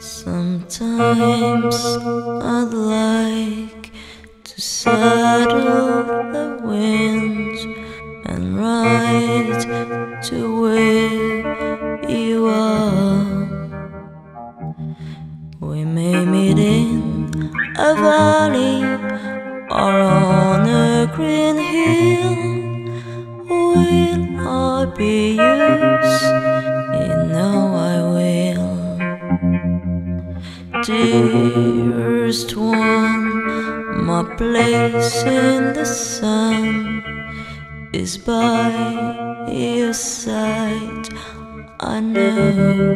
Sometimes I'd like to saddle the wind and ride to where you are. We may meet in a valley or on a green hill. Will I be yours? You know I will. Dearest one, my place in the sun is by your side, I know.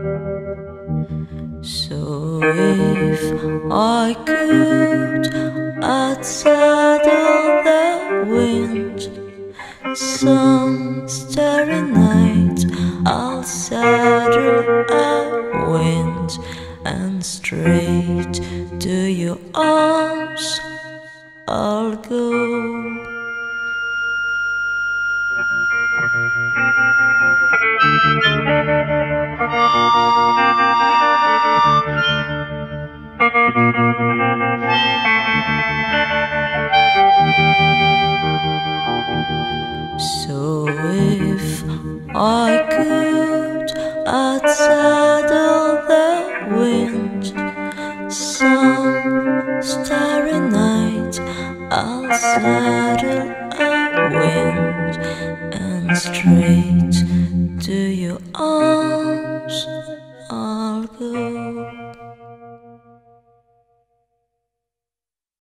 So if I could, I'd saddle the wind. Some starry night I'll saddle a wind, and straight to your arms I'll go. So if I could, I'd saddle the wind. Some starry night I'll saddle a wind, and straight to your arms